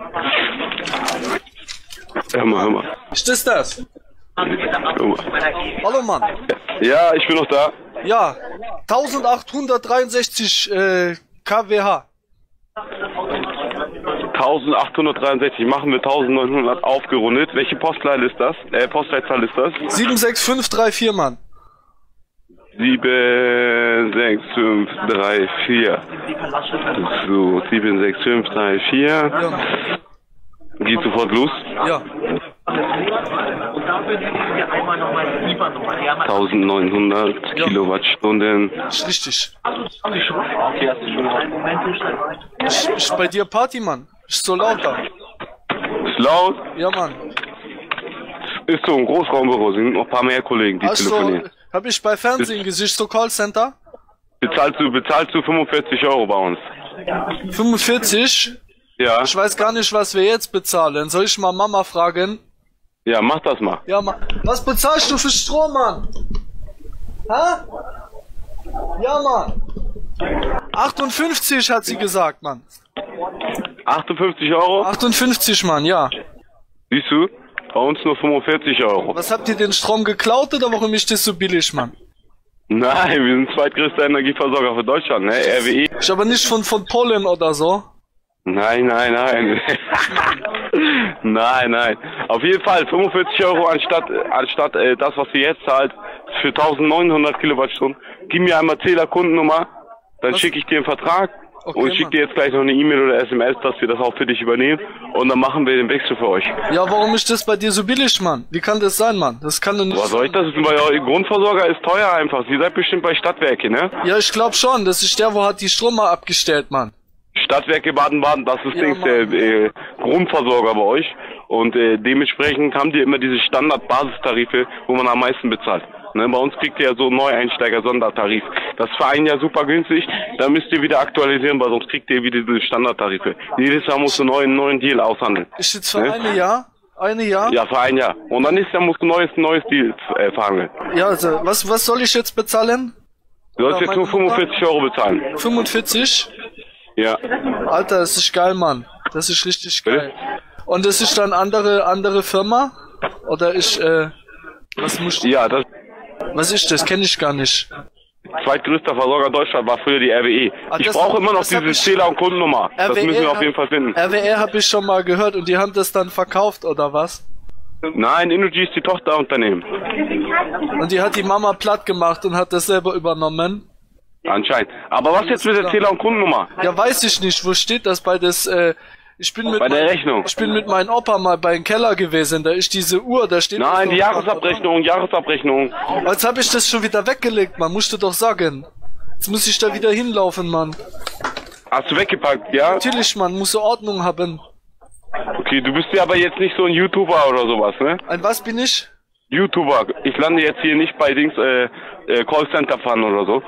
Hör mal, hör mal. Ist das das? Hör mal. Hallo, Mann. Ja, ich bin noch da. Ja, eintausendachthundertdreiundsechzig äh, Kilowatt. eintausendachthundertdreiundsechzig machen wir eintausendneunhundert aufgerundet. Welche Postleitzahl ist das? Äh, Postleitzahl ist das? sieben sechs fünf drei vier, Mann. sieben sechs fünf drei vier. So, sieben sechs fünf drei vier. Geht sofort los. Ja. eintausendneunhundert Kilowattstunden. Ist richtig. Ist, ist bei dir Party, Mann. Ist so lauter. Ist laut. Ja, Mann. Ist so ein Großraumbüro. Sind noch ein paar mehr Kollegen, die Hast telefonieren. du, hab ich bei Fernsehen gesehen, so Callcenter? Bezahlst du, bezahlst du fünfundvierzig Euro bei uns. fünfundvierzig? Ja. Ich weiß gar nicht, was wir jetzt bezahlen. Soll ich mal Mama fragen? Ja, mach das mal. Ja, ma was bezahlst du für Strom, Mann? Hä? Ja, Mann. achtundfünfzig hat sie gesagt, Mann. achtundfünfzig Euro? achtundfünfzig, Mann, ja. Siehst du? Bei uns nur fünfundvierzig Euro. Was habt ihr den Strom geklaut oder warum ist das so billig, Mann? Nein, wir sind zweitgrößter Energieversorger für Deutschland, ne? R W E. Ich aber nicht von, von Polen oder so. Nein, nein, nein. Nein, nein. Auf jeden Fall fünfundvierzig Euro anstatt, anstatt äh, das, was ihr jetzt zahlt, für eintausendneunhundert Kilowattstunden. Gib mir einmal Zählerkundennummer, dann schicke ich dir einen Vertrag. Okay, und ich schicke dir jetzt gleich noch eine E-Mail oder S M S, dass wir das auch für dich übernehmen. Und dann machen wir den Wechsel für euch. Ja, warum ist das bei dir so billig, Mann? Wie kann das sein, Mann? Das kann doch nicht. Was soll ich das? Bei euer Grundversorger ist teuer einfach. Ihr seid bestimmt bei Stadtwerke, ne? Ja, ich glaube schon. Das ist der, wo hat die Strom mal abgestellt, Mann. Stadtwerke Baden-Baden, das ist ja, Dings, der äh, Grundversorger bei euch. Und äh, dementsprechend haben die immer diese Standard-Basistarife, wo man am meisten bezahlt. Ne, bei uns kriegt ihr ja so Neueinsteiger-Sondertarif. Das ist für ein Jahr super günstig, da müsst ihr wieder aktualisieren, weil sonst kriegt ihr wieder diese Standardtarife. Jedes Jahr musst du einen neuen, neuen Deal aushandeln. Ist jetzt für ne? ein Jahr? Eine Jahr? Ja, für ein Jahr. Und dann nächstes Jahr musst du ein neues, neues Deal äh, verhandeln. Ja, also, was, was soll ich jetzt bezahlen? Du sollst jetzt nur fünfundvierzig Euro bezahlen. fünfundvierzig? Ja. Alter, das ist geil, Mann. Das ist richtig geil. Und das ist dann andere, andere Firma? Oder ist, äh, was musst du... Ja, das... Was ist das? Kenne ich gar nicht. Zweitgrößter Versorger Deutschland war früher die R W E. Ah, ich brauche immer noch diese Zähler- und Kundennummer. R W E das müssen wir auf jeden Fall finden. R W E habe ich schon mal gehört und die haben das dann verkauft, oder was? Nein, Energy ist die Tochterunternehmen. Und die hat die Mama platt gemacht und hat das selber übernommen? Anscheinend. Aber was jetzt mit der Zähler- und Kundennummer? Ja, weiß ich nicht. Wo steht das bei des... Äh, Ich bin mit bei der mein, Rechnung. Ich bin mit meinem Opa mal bei den Keller gewesen, da ist diese Uhr, da steht... Nein, die Jahresabrechnung, Jahresabrechnung. Jetzt habe ich das schon wieder weggelegt, man musste doch sagen. Jetzt muss ich da wieder hinlaufen, Mann. Hast du weggepackt, ja? Natürlich, Mann, muss Ordnung haben. Okay, du bist ja aber jetzt nicht so ein YouTuber oder sowas, ne? Ein was bin ich? YouTuber. Ich lande jetzt hier nicht bei Dings, äh, äh Callcenter fahren oder so.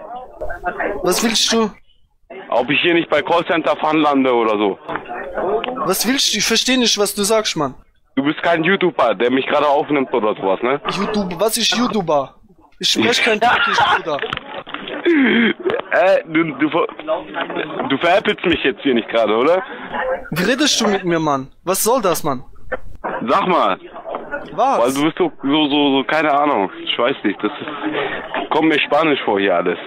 Was willst du? Ob ich hier nicht bei Callcenter fahren lande oder so. Was willst du? Ich verstehe nicht, was du sagst, Mann. Du bist kein YouTuber, der mich gerade aufnimmt oder sowas, ne? YouTube, was ist YouTuber? Ich spreche kein Türkisch, Bruder. äh, du, du, du veräppelst mich jetzt hier nicht gerade, oder? Wie redest du mit mir, Mann? Was soll das, Mann? Sag mal. Was? Weil du bist so, so, so, so, keine Ahnung. Ich weiß nicht, das ist, kommt mir spanisch vor hier alles.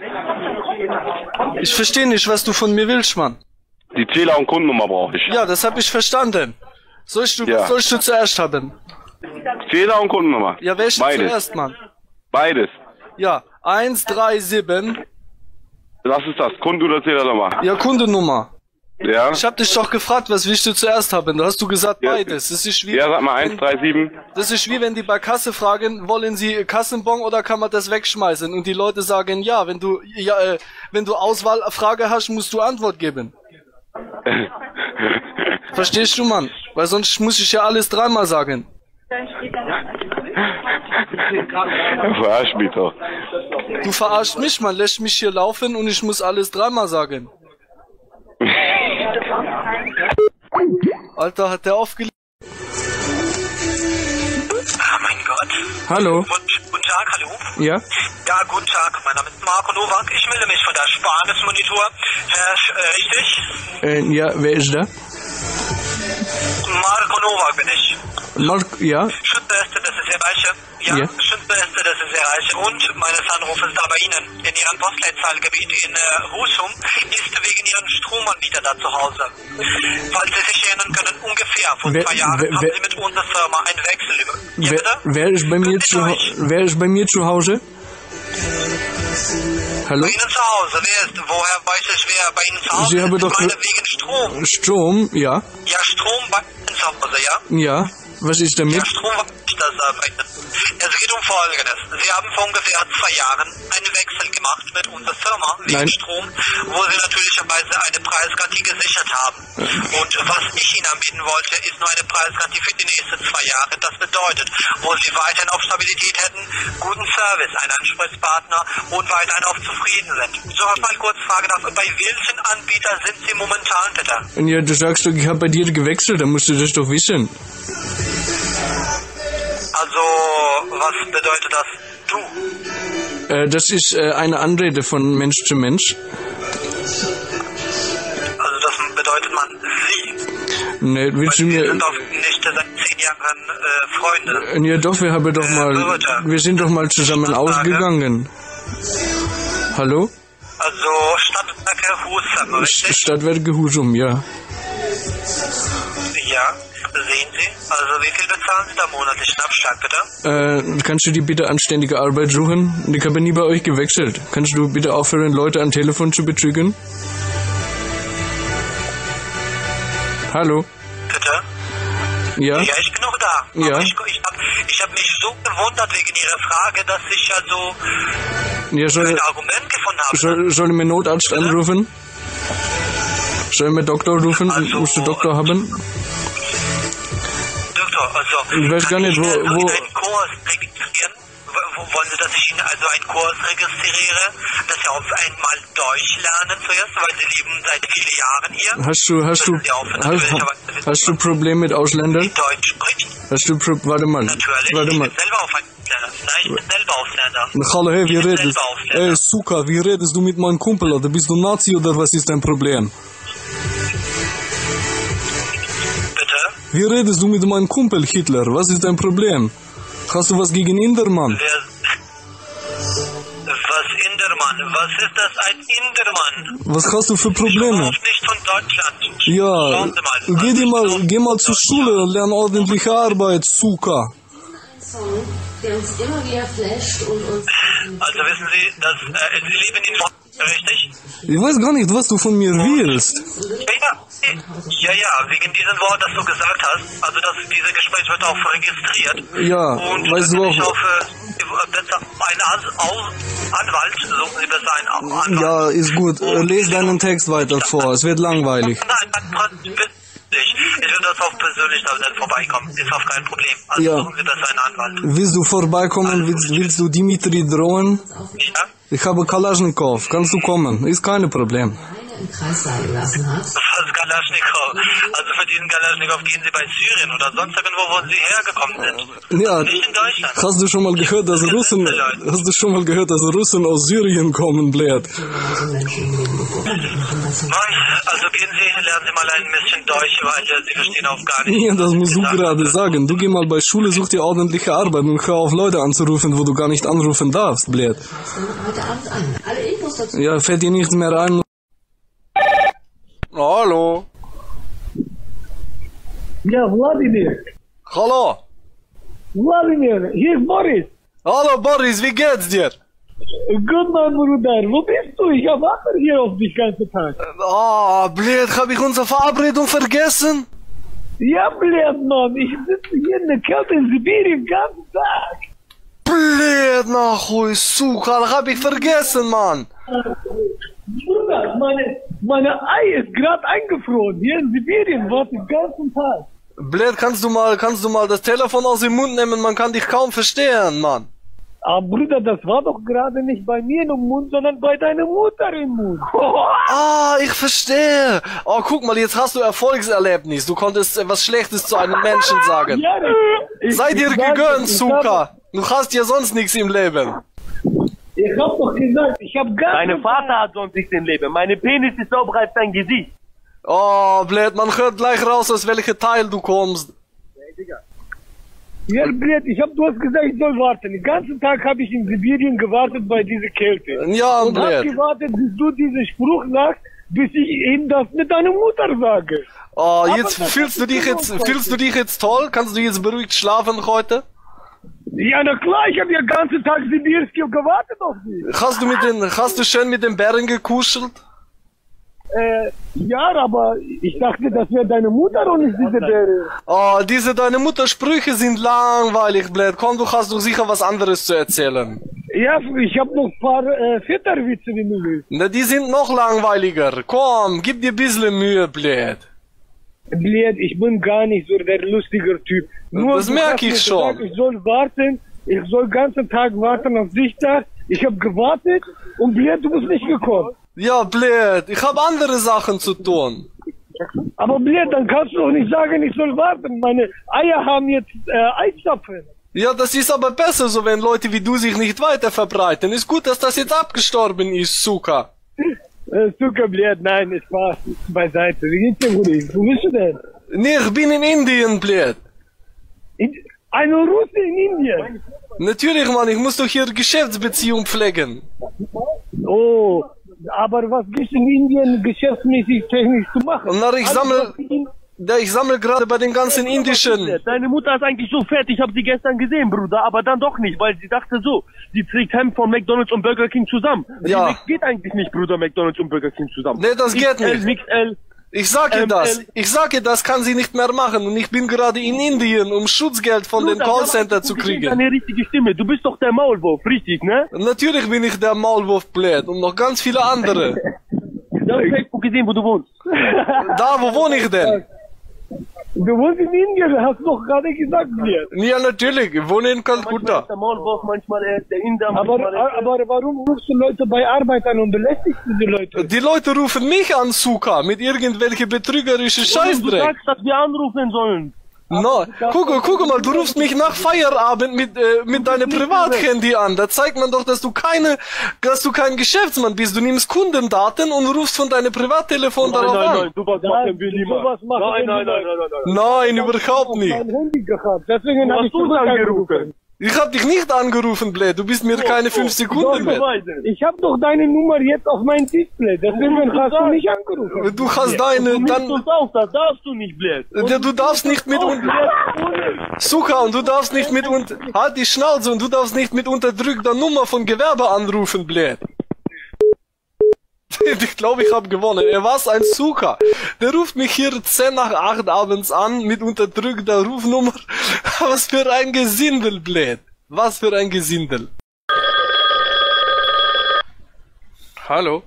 Ich verstehe nicht, was du von mir willst, Mann. Die Zähler- und Kundennummer brauche ich. Ja, das habe ich verstanden. Sollst du, ja. Was sollst du zuerst haben? Zähler- und Kundennummer. Ja, welche Beides. Zuerst, Mann? Beides. Ja, eins drei sieben. Was ist das? Kunde- oder Zählernummer? Ja, Kundennummer. Ja. Ich hab dich doch gefragt, was willst du zuerst haben? Da hast du gesagt ja. beides. Das ist wie, ja, sag mal eins drei sieben. Das ist wie wenn die bei Kasse fragen, wollen sie Kassenbon oder kann man das wegschmeißen? Und die Leute sagen ja. Wenn du ja, äh, wenn du Auswahlfrage hast, musst du Antwort geben. Verstehst du, Mann? Weil sonst muss ich ja alles dreimal sagen. Verarsch mich doch. Du verarschst mich, man lässt mich hier laufen und ich muss alles dreimal sagen. Alter, hat der aufgelegt. Ah, mein Gott. Hallo. Und, guten Tag, hallo. Ja? Ja, guten Tag. Mein Name ist Marco Nowak. Ich melde mich von der Spanisch-Monitor. Herr, Sch äh, richtig? Äh, ja, wer ist da? Marco Nowak bin ich. Marco, ja? Schützenbeste, das ist Ihr Reiche. Ja, ja. Schützenbeste, das ist Ihr Reiche. Und meines Anrufes da bei Ihnen. In Ihrem Postleitzahlgebiet in äh, Husum ist wegen Ihren Stromanbieter da zu Hause. Falls Sie sich erinnern können, ungefähr vor wer, zwei Jahren wer, haben Sie mit unserer Firma einen Wechsel über... Ja, wer, bitte? Wer ist bei mir zu, wer ist bei mir zu Hause? Hallo? Bei Ihnen zu Hause, wer ist, woher weiß ich, wer bei Ihnen zu Hause Sie ist? haben doch meine, wegen Strom. Strom, ja. Ja, Strom bei Ihnen zu Hause, ja? Ja, was ist damit? Ja, Strom weiß ich das äh, bei Ihnen. Es geht um Folgendes. Sie haben vor ungefähr zwei Jahren einen Wechsel gemacht mit unserer Firma wegen Nein. Strom, wo Sie natürlicherweise eine Preisgarantie gesichert haben. Und was ich Ihnen anbieten wollte, ist nur eine Preisgarantie für die nächsten zwei Jahre. Das bedeutet, wo Sie weiterhin auf Stabilität hätten, guten Service, einen Ansprechpartner und weiterhin auch zufrieden sind. So, ich mal kurz fragen darf, bei welchen Anbieter sind Sie momentan, bitte? Ja, du sagst doch, ich habe bei dir gewechselt, dann musst du das doch wissen. Also, was bedeutet das, du? Äh, das ist äh, eine Anrede von Mensch zu Mensch. Also, das bedeutet man Sie. Ne, willst du Wir mir... sind doch nicht seit zehn Jahren äh, Freunde. Ja doch, wir haben doch mal... Wir sind doch mal zusammen ausgegangen. Hallo? Also, Stadtwerke Husum, richtig? Stadtwerke Husum, ja. Ja, sehen Sie. Also, wie viel bezahlen Sie da monatlich in Abschlag, bitte? Äh, kannst du dir bitte anständige Arbeit suchen? Ich habe nie bei euch gewechselt. Kannst du bitte aufhören, Leute am Telefon zu betrügen? Hallo? Bitte? Ja? Ja, ich bin noch da. Ja. Aber ich, ich habe ich hab mich so gewundert wegen Ihrer Frage, dass ich ja so Ja, soll, ein Argument gefunden habe. soll, soll ich mir Notarzt Bitte? anrufen? Soll ich mir Doktor rufen? Also, Musst du Doktor haben? Doktor, also... Ich weiß gar nicht, wo... Kann ich wo einen Kurs registrieren? Wo, wollen Sie, dass ich Ihnen also einen Kurs registriere, dass Sie auf einmal Deutsch lernen zuerst, weil Sie leben seit vielen Jahren hier? hast du, hast du, Müssen Sie aufhören, hast, natürlicherweise wissen, hast du Problem mit Ausländern? die Deutsch sprechen? Hast du Pro warte mal, Natürlich, warte ich mal. bin selber Ausländer. Nein, ich bin selber Ausländer. Hallo, hey, wie Ich bin redest? selber Ausländer. Ey, Suka, wie redest du mit meinem Kumpel, oder bist du Nazi, oder was ist dein Problem? Bitte? Wie redest du mit meinem Kumpel Hitler? Was ist dein Problem? Hast du was gegen Indermann? Wer, was Indermann? Was ist das, ein Indermann? Was hast du für Ich Probleme? komme nicht von Deutschland. Ja, Schauen Sie mal. geh, dir mal, Also, geh mal zur Schule und lern ordentliche Arbeit, Suka. Song, der uns immer wieder flasht und uns... Also wissen Sie, dass äh, Sie leben in Deutschland, richtig? Ich weiß gar nicht, was du von mir willst. Ja, ja, ja, ja, wegen diesem Wort, das du gesagt hast. Also das, dieses Gespräch wird auch registriert. Ja, und weißt du ich auch... hoffe, besser einen An Aus Anwalt, suchen Sie besser einen Anwalt. Ja, ist gut. Les deinen Text weiter vor, es wird langweilig. Nein, nein, ich, ich will das auch persönlich da vorbeikommen. Ist auch kein Problem. Also Ja. suchen Sie besser einen Anwalt. Willst du vorbeikommen? Willst, willst du Dimitri drohen? Ja? Ich habe Kalaschnikow. Kannst du kommen? Ist kein Problem. im Kreis sein gelassen hat. Was Kalaschnikow? Also für diesen Kalaschnikow gehen Sie bei Syrien oder sonst irgendwo, wo Sie hergekommen sind. Ja, Nicht in Deutschland. hast du schon mal gehört, dass Russen, hast du schon mal gehört, dass Russen aus Syrien kommen, Blät? Mann, also gehen Sie, lernen Sie mal ein bisschen Deutsch, weil Sie verstehen auch gar nicht. Ja, das musst du gerade sagen. Du geh mal bei Schule, such dir ordentliche Arbeit und hör auf, Leute anzurufen, wo du gar nicht anrufen darfst, Blät. Heute Abend an. Alle Infos dazu. Ja, fällt dir nichts mehr ein. Hallo. Ja, Wladimir. Hallo. Wladimir, hier ist Boris. Hallo Boris, wie geht's dir? Gut, mein Bruder. Wo bist du? Ich warte hier auf dich den ganzen Tag. Ah, blöd, hab ich unsere Verabredung vergessen? Ja, blöd, Mann. Ich sitze hier in der Kälte in Sibirien den ganzen Tag. Blöd, nachui, suka, hab ich vergessen, Mann. Bruder, meine, meine Ei ist gerade eingefroren. Hier in Sibirien warte den ganzen Tag. Blöd, kannst du mal, kannst du mal das Telefon aus dem Mund nehmen? Man kann dich kaum verstehen, Mann. Ah, Bruder, das war doch gerade nicht bei mir im Mund, sondern bei deiner Mutter im Mund. Ah, ich verstehe. Oh, guck mal, jetzt hast du Erfolgserlebnis. Du konntest äh, was Schlechtes zu einem Menschen sagen. Ja, ich, Sei dir ich sag, gegönnt, ich Suka. hab, Du hast ja sonst nichts im Leben. Ich hab doch gesagt, ich hab gar Dein Vater hat sonst nichts im Leben. Meine Penis ist sauberer als dein Gesicht. Oh, blöd, man hört gleich raus, aus welchem Teil du kommst. Ja, blöd, ich hab, du hast gesagt, ich soll warten. Den ganzen Tag habe ich in Sibirien gewartet bei dieser Kälte. Ja, und blöd. hab gewartet, bis du diesen Spruch sagst, bis ich ihm das mit deiner Mutter sage. Oh, Aber jetzt das fühlst du dich jetzt, fühlst du dich jetzt toll? Kannst du jetzt beruhigt schlafen heute? Ja, na klar, ich habe ja den ganzen Tag Sibirski gewartet auf dich. Hast du mit den, hast du schön mit den Bären gekuschelt? Äh, ja, aber ich dachte, das wäre deine Mutter und nicht diese Dere. Oh, diese deine Mutter Sprüche sind langweilig, blöd. Komm, du hast doch sicher was anderes zu erzählen. Ja, ich habe noch ein paar äh, Väterwitze, wenn du willst. Na, die sind noch langweiliger. Komm, gib dir ein bisschen Mühe, blöd. Blöd, ich bin gar nicht so der lustige Typ. Nur das merke ich schon. Gesagt, ich soll warten, ich soll den ganzen Tag warten auf dich da. Ich habe gewartet und blöd, du bist nicht gekommen. Ja, blöd, ich habe andere Sachen zu tun. Aber blöd, dann kannst du doch nicht sagen, ich soll warten. Meine Eier haben jetzt äh, Eiszapfen. Ja, das ist aber besser so, wenn Leute wie du sich nicht weiter verbreiten. Ist gut, dass das jetzt abgestorben ist, Zucker. Äh, Zucker, blöd, nein, es war beiseite. Wie geht's dir, Bruder? Wo bist du denn? Nee, ich bin in Indien, blöd. In, eine Russe in Indien? Natürlich, Mann, ich muss doch hier Geschäftsbeziehung pflegen. Oh, aber was gibt's in Indien geschäftsmäßig technisch zu machen? Na, ich sammle, ich sammle gerade bei den ganzen indischen. Deine Mutter ist eigentlich so fett, ich habe sie gestern gesehen, Bruder, aber dann doch nicht, weil sie dachte so, sie trägt Hemd von McDonald's und Burger King zusammen. Ja. Das geht eigentlich nicht, Bruder, McDonald's und Burger King zusammen. Nee, das geht X L, nicht. X L, Ich sag ihr das. Ich sag ihr, das kann sie nicht mehr machen. Und ich bin gerade in Indien, um Schutzgeld von den Callcenter zu kriegen. Eine richtige Stimme. Du bist doch der Maulwurf, richtig, ne? Natürlich bin ich der Maulwurf, blöd. Und noch ganz viele andere. Ich habe Facebook gesehen, wo du wohnst. Da, wo wohne ich denn? Du wohnst in Indien, hast du doch gerade gesagt, blöd. Ja, natürlich. Ich wohne in Kalkutta. Manchmal ist der Maulwurf, manchmal ist der Inder. Aber, aber warum rufst du Leute bei Arbeit an und belästigst diese Leute? Die Leute rufen mich an, Suka, mit irgendwelche betrügerische Scheißdreck. Du sagst, dass wir anrufen sollen. No, guck, guck mal, du rufst mich nach Feierabend mit, äh, mit deinem Privathandy an. Da zeigt man doch, dass du keine, dass du kein Geschäftsmann bist. Du nimmst Kundendaten und rufst von deinem Privattelefon Nein, darauf nein, an. nein, sowas machen wir niemals. Nein, nein, nein, nein, nein, nein. Nein, überhaupt nicht. Mein Handy gehabt, deswegen habe ich du angerufen. Ich hab dich nicht angerufen, blöd. Du bist mir so, keine so. fünf Sekunden wert. Ich hab doch deine Nummer jetzt auf meinem Display, deswegen hast du mich angerufen. Du hast deine, du dann... uns auf, das darfst du nicht, blöd. Du darfst nicht mit uns... Suka, und du darfst nicht mit uns... Halt die Schnauze, und du darfst nicht mit unterdrückter Nummer von Gewerbe anrufen, blöd. Ich glaube, ich habe gewonnen. Er war's, ein Suka. Der ruft mich hier zehn nach acht abends an mit unterdrückter Rufnummer. Was für ein Gesindel, blöd. Was für ein Gesindel. Hallo.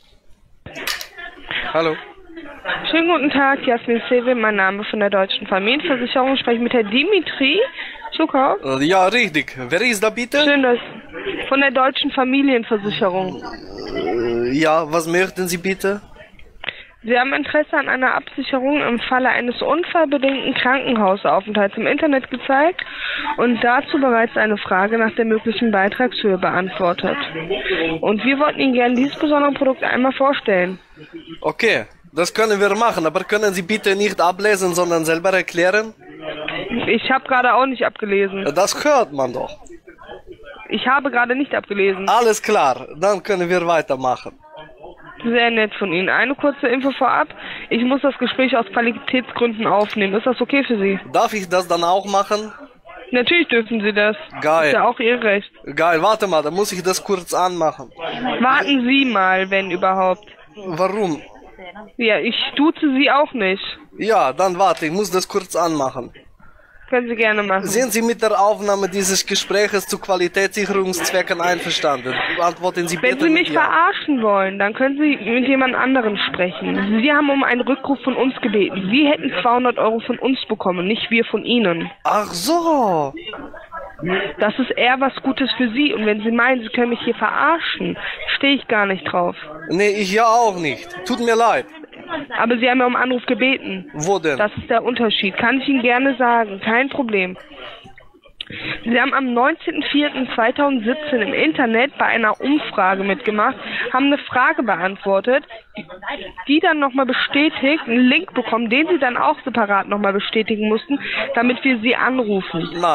Hallo. Schönen guten Tag, Jasmin Sewe, mein Name von der Deutschen Familienversicherung. Ich spreche mit Herrn Dimitri Schukow. Ja, richtig. Wer ist da bitte? Schön, dass... Von der Deutschen Familienversicherung. Ja, was möchten Sie bitte? Sie haben Interesse an einer Absicherung im Falle eines unfallbedingten Krankenhausaufenthalts im Internet gezeigt und dazu bereits eine Frage nach der möglichen Beitragshöhe beantwortet. Und wir wollten Ihnen gerne dieses besondere Produkt einmal vorstellen. Okay, das können wir machen, aber können Sie bitte nicht ablesen, sondern selber erklären? Ich habe gerade auch nicht abgelesen. Das hört man doch. Ich habe gerade nicht abgelesen. Alles klar, dann können wir weitermachen. Sehr nett von Ihnen. Eine kurze Info vorab. Ich muss das Gespräch aus Qualitätsgründen aufnehmen. Ist das okay für Sie? Darf ich das dann auch machen? Natürlich dürfen Sie das. Geil. Ist ja auch Ihr Recht. Geil, warte mal, dann muss ich das kurz anmachen. Warten Sie mal, wenn überhaupt. Warum? Ja, ich duze Sie auch nicht. Ja, dann warte, ich muss das kurz anmachen. Können Sie gerne machen. Sind Sie mit der Aufnahme dieses Gespräches zu Qualitätssicherungszwecken einverstanden? Antworten Sie bitte. Wenn Sie mich ja. verarschen wollen, dann können Sie mit jemand anderem sprechen. Sie haben um einen Rückruf von uns gebeten. Sie hätten zweihundert Euro von uns bekommen, nicht wir von Ihnen. Ach so. Das ist eher was Gutes für Sie. Und wenn Sie meinen, Sie können mich hier verarschen, stehe ich gar nicht drauf. Nee, ich ja auch nicht. Tut mir leid. Aber Sie haben ja um Anruf gebeten. Wo denn? Das ist der Unterschied. Kann ich Ihnen gerne sagen. Kein Problem. Sie haben am neunzehnten vierten zweitausendsiebzehn im Internet bei einer Umfrage mitgemacht, haben eine Frage beantwortet, die, die dann nochmal bestätigt, einen Link bekommen, den Sie dann auch separat nochmal bestätigen mussten, damit wir Sie anrufen. Nein,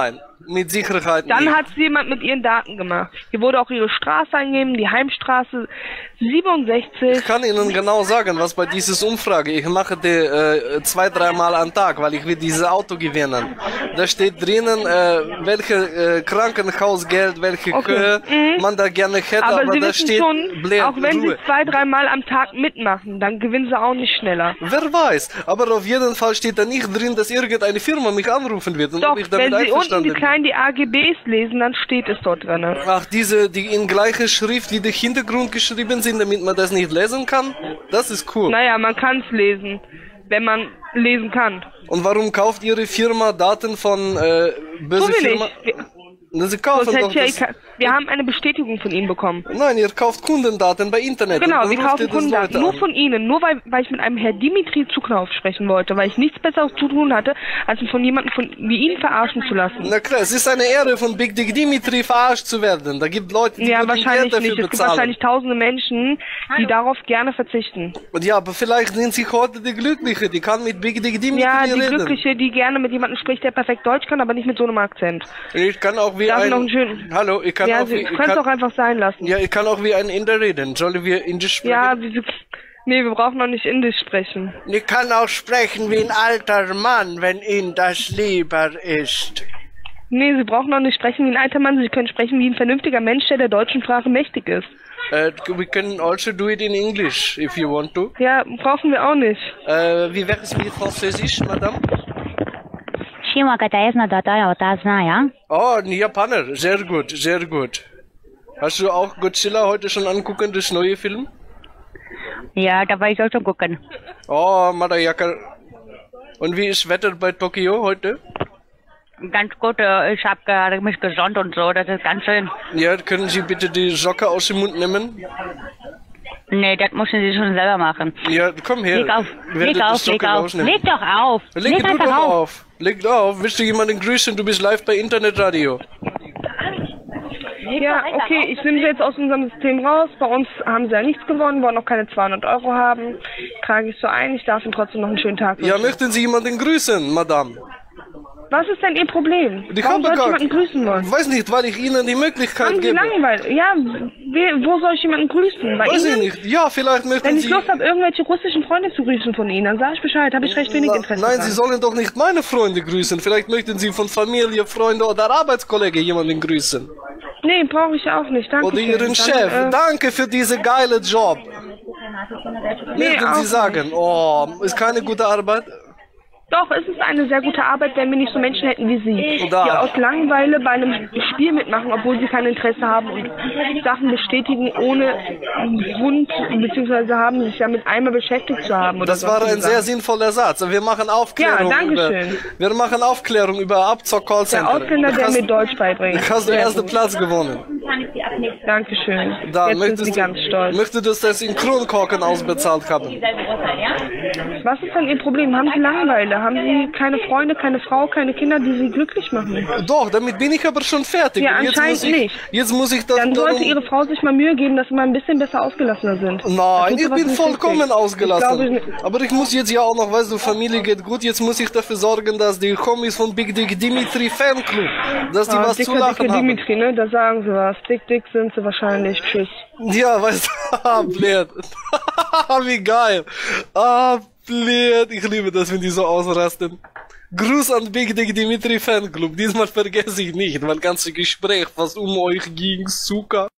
Mit Sicherheit Dann nicht. hat es jemand mit ihren Daten gemacht. Hier wurde auch ihre Straße eingegeben, die Heimstraße siebenundsechzig. Ich kann Ihnen genau sagen, was bei dieser Umfrage, ich mache die äh, zwei, dreimal am Tag, weil ich will dieses Auto gewinnen. Da steht drinnen, äh, welche äh, Krankenhausgeld, welche Okay. Höhe Mhm. man da gerne hätte, Aber, aber, Sie da wissen steht schon, Blair, auch wenn Ruhe. Sie zwei, dreimal am Tag mitmachen, dann gewinnen Sie auch nicht schneller. Wer weiß, aber auf jeden Fall steht da nicht drin, dass irgendeine Firma mich anrufen wird und Doch, ob ich damit wenn Sie unten einverstanden die bin. kleinen die A G Bs lesen, dann steht es dort drin. Ach, diese, die in gleicher Schrift wie der Hintergrund geschrieben sind, damit man das nicht lesen kann? Das ist cool. Naja, man kann es lesen, wenn man lesen kann. Und warum kauft Ihre Firma Daten von äh, böse Tun wir Firma? nicht. Wir, Na, Sie kaufen sonst doch hätte ich das... ja, wir haben eine Bestätigung von Ihnen bekommen. Nein, ihr kauft Kundendaten bei Internet. Genau, und wir dann ruft kaufen ihr das Kundendaten. Leute Nur an. von Ihnen. Nur weil, weil ich mit einem Herr Dimitri Zuklauf sprechen wollte. Weil ich nichts Besseres zu tun hatte, als mich von jemandem von, wie Ihnen verarschen zu lassen. Na klar, es ist eine Ehre, von Big Dick Dimitri verarscht zu werden. Da gibt Leute, die Ja, würden wahrscheinlich Geld dafür nicht. Es gibt bezahlen. wahrscheinlich tausende Menschen, die darauf gerne verzichten. Und ja, aber vielleicht sind Sie heute die Glückliche, die kann mit Big Dick Dimitri Ja, die reden. Glückliche, die gerne mit jemandem spricht, der perfekt Deutsch kann, aber nicht mit so einem Akzent. Ich kann auch wie Darf ich ein... noch einen schönen... Hallo, ich kann Ja, auch Sie wie... Ich können es kann, doch einfach sein lassen. ja, ich kann auch wie ein Inder reden. Sollen wir Indisch sprechen? Ja, wie, nee, wir brauchen noch nicht Indisch sprechen. Ich kann auch sprechen wie ein alter Mann, wenn Ihnen das lieber ist. Nee, Sie brauchen noch nicht sprechen wie ein alter Mann, Sie können sprechen wie ein vernünftiger Mensch, der der deutschen Sprache mächtig ist. Uh, we can also do it in English, if you want to. Ja, brauchen wir auch nicht. Uh, wie wäre es mit Französisch, Madame? Shima Kataesna Dataya Otazna, ja? Oh, ein Japaner. Sehr gut, sehr gut. Hast du auch Godzilla heute schon angucken, das neue Film? Ja, da war ich auch schon gucken. Oh, Madayaka. Und wie ist Wetter bei Tokio heute? Ganz gut, äh, ich habe gerade mich gesund und so, das ist ganz schön. Ja, können Sie bitte die Socke aus dem Mund nehmen? Nee, das müssen Sie schon selber machen. Ja, komm her. Leg auf, Ich werde leg auf, die Socke leg auf. rausnehmen. Leg doch auf. Leg, Leg drück einfach doch auf. auf. Leg auf. Willst du jemanden grüßen? Du bist live bei Internetradio. Ja, okay, ich nehme sie jetzt aus unserem System raus. Bei uns haben sie ja nichts gewonnen, wollen noch keine zweihundert Euro haben. Trage ich so ein, ich darf ihnen trotzdem noch einen schönen Tag wünschen. Ja, möchten Sie jemanden grüßen, Madame? Was ist denn Ihr Problem? Ich Warum habe soll ich gar... jemanden grüßen wollen? Weiß nicht, weil ich Ihnen die Möglichkeit Haben Sie gebe. Langeweile? Ja, we- wo soll ich jemanden grüßen? Bei Weiß Ihnen? ich nicht. Ja, vielleicht möchten Wenn ich Sie... Lust habe, irgendwelche russischen Freunde zu grüßen von Ihnen, dann sage ich Bescheid, habe ich recht wenig Interesse Nein, dran. Sie sollen doch nicht meine Freunde grüßen. Vielleicht möchten Sie von Familie, Freunde oder Arbeitskollege jemanden grüßen. Nee, brauche ich auch nicht, danke. Oder Ihren Dann, Chef. äh, Danke für diese geile Job. Nee, Möchten auch Sie sagen, oh, ist keine gute Arbeit? Doch, es ist eine sehr gute Arbeit, wenn wir nicht so Menschen hätten wie Sie, Da. die aus Langeweile bei einem Spiel mitmachen, obwohl sie kein Interesse haben und Sachen bestätigen, ohne Grund, beziehungsweise haben sich damit einmal beschäftigt zu haben. Oder Das war ein sehr sinnvoller Satz. Wir machen Aufklärung. Ja, danke über, schön. Wir machen Aufklärung über Abzock-Callcenter. Der Ausländer, Du der hast- mir Deutsch beibringt. Du hast den Sehr ersten gut. Platz gewonnen. Dankeschön. Da, Jetzt sind möchtest Sie du, ganz stolz. Möchtest du das in Kronkorken ausbezahlt haben? Was ist denn Ihr Problem? Haben Sie Langeweile? Haben Sie keine Freunde, keine Frau, keine Kinder, die Sie glücklich machen? Doch, damit bin ich aber schon fertig. Ja, Und jetzt anscheinend muss ich, nicht. Jetzt muss ich das Dann sollte darum- Ihre Frau sich mal Mühe geben, dass Sie mal ein bisschen besser ausgelassener sind. Nein, Das ich ist sowas bin nicht vollkommen richtig. ausgelassen. Ich glaube, Aber ich muss jetzt ja auch noch, weißt du, Familie geht gut, jetzt muss ich dafür sorgen, dass die Homies von Big Dick Dimitri Fanclub, dass die Ah, was dicke, zu lachen dicke haben. Dimitri, ne? Da sagen Sie was. Dick, dick sind Sie wahrscheinlich. Tschüss. Ja, weißt du, blöd. Wie geil. Ah, blöd. Ich liebe das, wenn die so ausrasten. Gruß an Big Dick Dimitri Fanclub. Diesmal vergesse ich nicht, weil ganze Gespräch fast um euch ging, Zucker.